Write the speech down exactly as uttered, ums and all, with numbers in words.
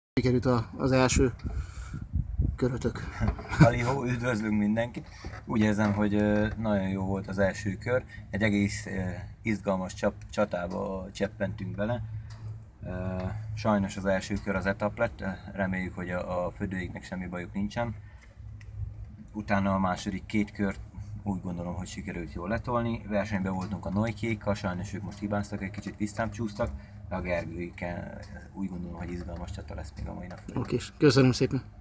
Sikerült az első körötök. Halihó, üdvözlünk mindenkit! Úgy érzem, hogy nagyon jó volt az első kör. Egy egész izgalmas csatába cseppentünk bele. Sajnos az első kör az etap lett, reméljük, hogy a födőiknek semmi bajuk nincsen. Utána a második két kört úgy gondolom, hogy sikerült jól letolni. Versenyben voltunk a Noikékkal, sajnos ők most hibáztak, egy kicsit visszább csúsztak, de a Gergőikkel úgy gondolom, hogy izgalmas csata lesz még a mai nap. Oké, köszönöm szépen!